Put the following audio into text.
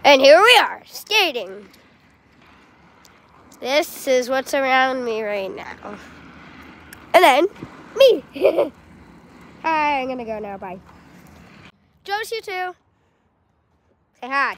And here we are, skating. This is what's around me right now. And then, me. Hi, I'm gonna go now, bye. Josie too. Say hi.